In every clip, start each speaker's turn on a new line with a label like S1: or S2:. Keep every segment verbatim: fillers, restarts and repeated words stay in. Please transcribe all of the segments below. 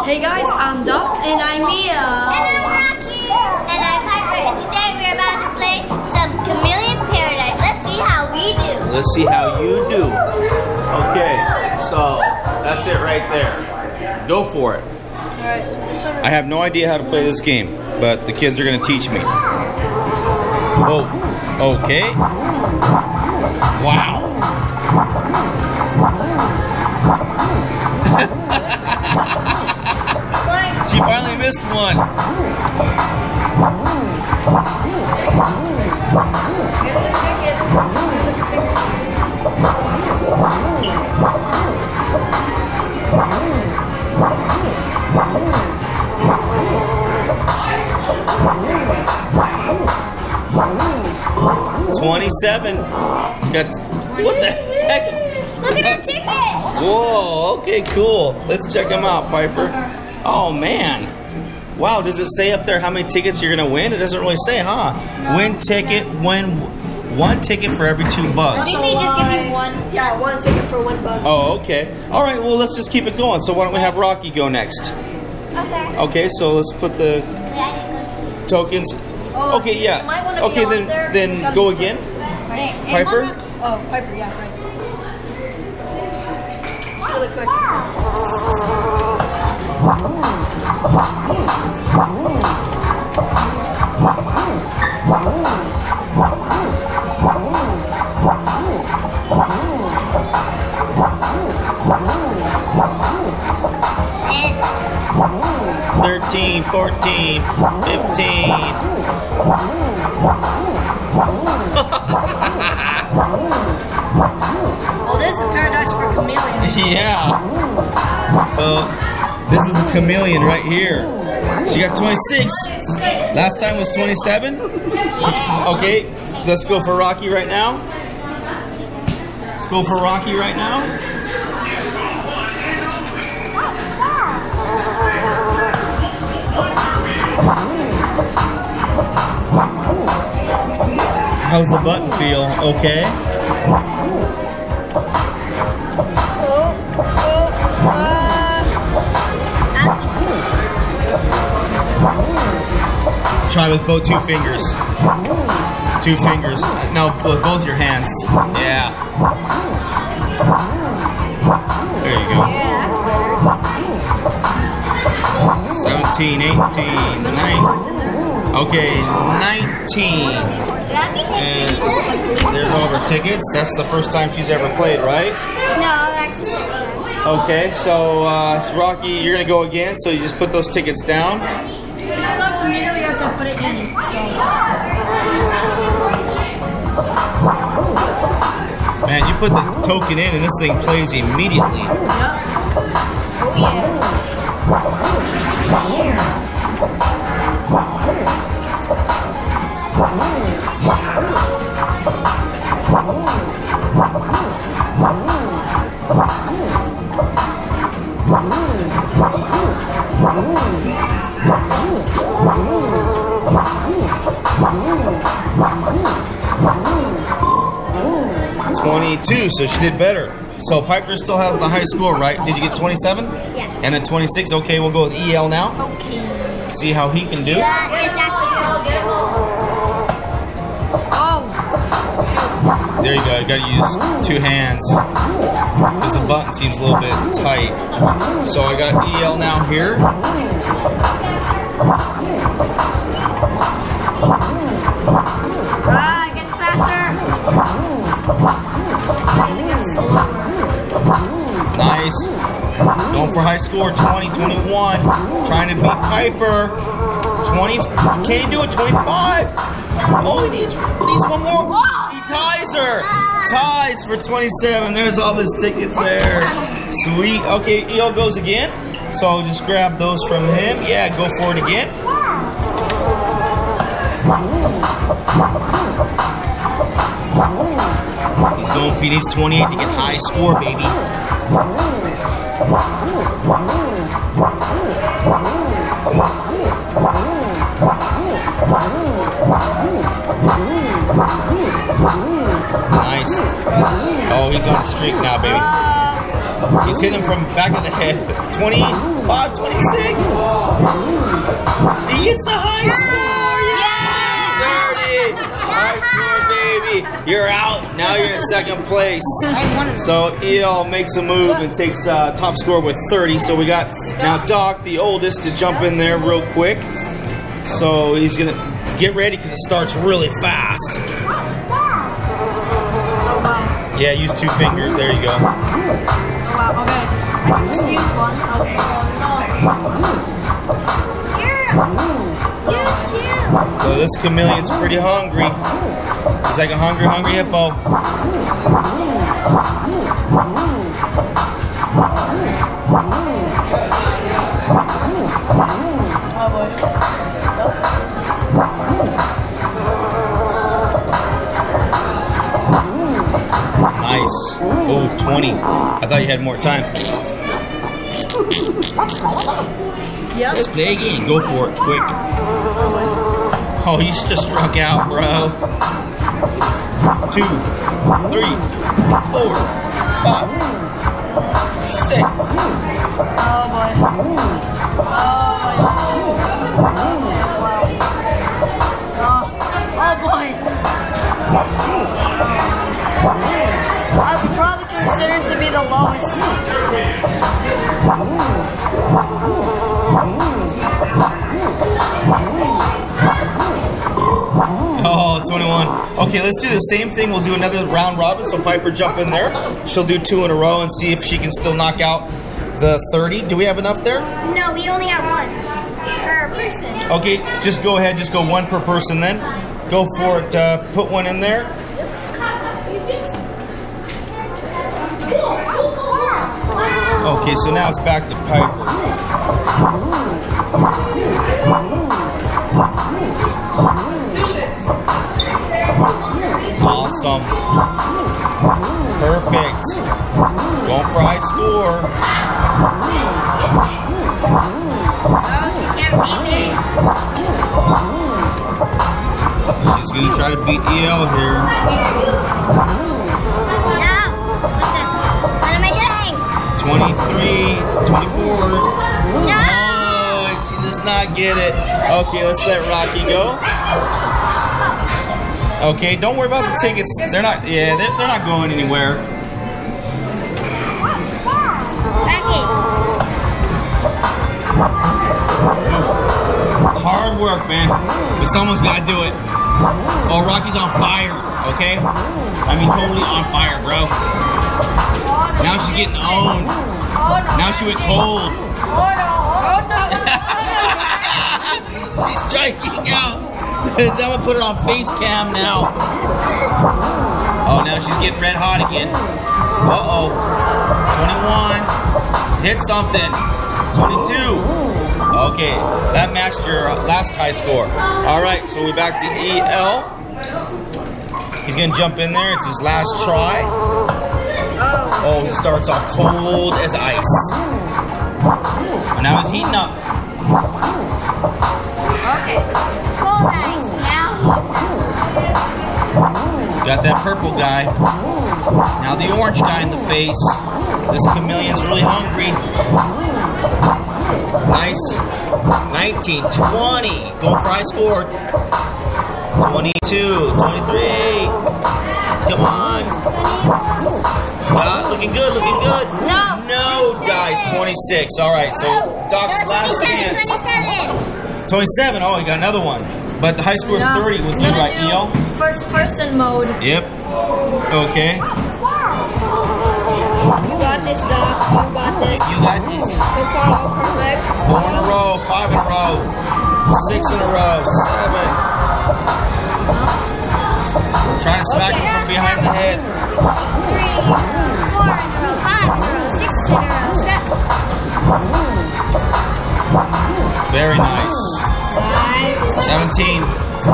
S1: Hey guys, I'm Doc.
S2: And I'm Mia. And I'm Rocky. And I'm Piper. And today we're about to play some Chameleon Paradize. Let's see how we do.
S3: Let's see how you do. Okay, so that's it right there. Go for it.
S1: Alright.
S3: I have no idea how to play this game, but the kids are going to teach me. Oh, okay. Wow. She finally missed one.
S1: Get the ticket.
S3: twenty-seven. Got, what the heck?
S2: Look at the ticket.
S3: Whoa, okay, cool. Let's check them out, Piper. Oh, man. Wow, does it say up there how many tickets you're going to win? It doesn't really say, huh?
S1: No,
S3: win ticket,
S1: no.
S3: win one ticket for every two bucks.
S1: Didn't they just give you one? Yeah, one ticket for one buck.
S3: Oh, okay. All right, well, let's just keep it going. So why don't we have Rocky go next?
S2: Okay.
S3: Okay, so let's put the
S2: Wait, I didn't go.
S3: tokens.
S1: Oh,
S3: Okay,
S1: you might wanna
S3: yeah.
S1: be
S3: Okay,
S1: on
S3: then
S1: there.
S3: then
S1: Gotta
S3: go
S1: be-
S3: again.
S1: Right.
S3: Piper?
S1: Oh, Piper, yeah, right. Just really quick.
S3: thirteen, fourteen, fifteen.
S1: Well, this is Paradise for Chameleon.
S3: Yeah. So this is the chameleon right here. She got twenty-six. Last time was twenty-seven. Okay, let's go for Rocky right now. Let's go for Rocky right now. How's the button feel? Okay.
S2: Oh, oh, uh.
S3: Try with both two fingers. Two fingers. No, with both your hands. Yeah. There you go.
S2: Yeah.
S3: seventeen, eighteen, nineteen. Okay, nineteen. And there's all of her tickets. That's the first time she's ever played, right?
S2: No, that's the
S3: Okay, so uh, Rocky, you're gonna go again. So you just put those tickets down.
S1: It's not immediately as I put it in.
S3: Man, you put the token in and this thing plays immediately.
S1: So. Yep. Oh yeah.
S3: twenty-two, so she did better. So Piper still has the high score, right? Did you get twenty-seven?
S2: Yeah.
S3: And then twenty-six. Okay, we'll go with E L now.
S1: Okay.
S3: See how he can do.
S2: Yeah, it's actually good.
S1: Oh.
S3: There you go. You gotta use two hands because the button seems a little bit tight. So I got E L now here.
S1: Ah, it gets faster.
S3: Nice. Going for high score, twenty, twenty-one. Trying to beat Piper. twenty. Can he do it? twenty-five. Oh, he needs, he needs one more. He ties her. Ties for twenty-seven. There's all his tickets there. Sweet. Okay, E L goes again. So just grab those from him. Yeah, go for it again. He's going, he needs twenty-eight to get high score, baby. Nice. Oh, he's on a streak now, baby. He's hitting him from back of the head. twenty. five twenty-six. He gets the high score. Yeah! thirty. High score, baby. You're out. Now you're in second place. So E L makes a move and takes uh, top score with thirty. So we got now Doc, the oldest, to jump in there real quick. So he's gonna get ready because it starts really fast. Yeah, use two fingers. There you go.
S1: Oh, wow, okay. I can just use one. Okay.
S2: Use two.
S3: So this chameleon's pretty hungry. He's like a hungry, hungry hippo.
S1: Oh boy.
S3: Nice. Oh, twenty. I thought you had more time.
S1: Yep.
S3: Let's play again. Go for it, quick. Oh, you just struck out, bro. Two, three, four, five, six.
S1: Oh boy. Oh, oh boy. I'm probably considered to be the lowest.
S3: Oh, twenty-one. Okay, let's do the same thing. We'll do another round robin. So Piper jump in there. She'll do two in a row and see if she can still knock out the thirty. Do we have enough there?
S2: No, we only have one per person.
S3: Okay, just go ahead. Just go one per person then. Go for it. Uh, put one in there. Okay, so now it's back to Piper. Awesome. Perfect. Going for high score.
S1: Oh, she can't beat me.
S3: She's going to try to beat E L here. twenty-three, twenty-four.
S2: No!
S3: Oh, she does not get it. Okay, let's let Rocky go. Okay, don't worry about the tickets. They're not, yeah, they're, they're not going anywhere. It's hard work, man. But someone's got to do it. Oh, Rocky's on fire, okay? I mean, totally on fire, bro. Now she's getting owned. Now she went cold. She's striking out. Then we'll put her on face cam now. Oh, now she's getting red hot again. Uh-oh. twenty-one. Hit something. twenty-two. Okay, that matched your last high score. All right, so we're back to E L. He's gonna jump in there. It's his last try. Oh, he starts off cold as ice. And now he's heating up.
S1: Okay.
S2: Cold ice now.
S3: Got that purple guy. Now the orange guy in the face. This chameleon's really hungry. Nice. nineteen, twenty. Go for high score. twenty-two, twenty-three. Come on. Uh, looking good, looking good.
S1: No.
S3: No, guys, twenty-six. All right, so Doc's last chance.
S2: twenty-seven.
S3: twenty-seven. Oh, you got another one. But the high score is
S1: No.
S3: thirty with you,
S1: I'm gonna
S3: right,
S1: do
S3: E L?
S1: First person mode.
S3: Yep. Okay.
S1: You got this, Doc. You got this.
S3: You got this.
S1: So far, all perfect.
S3: Four in a row, five in a row, six in a row, seven. Trying to smack
S1: Okay.
S3: him from behind the head.
S2: Three, four in a row, five in a row, six in a row, seven.
S3: Very nice.
S1: Five.
S3: seventeen.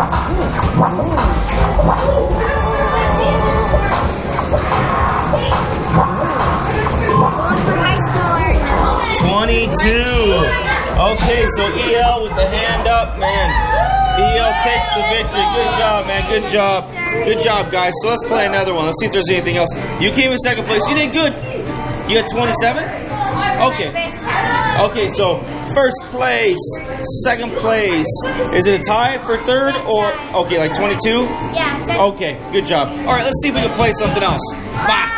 S3: twenty-two. Okay, so E L with the hand up, man. E L takes the victory. Good job, man. Good job. Good job, guys. So let's play another one. Let's see if there's anything else. You came in second place. You did good. You got twenty-seven? Okay. Okay, so first place, second place. Is it a tie for third or okay, like twenty-two?
S2: Yeah.
S3: Okay, good job. All right, let's see if we can play something else. Bye.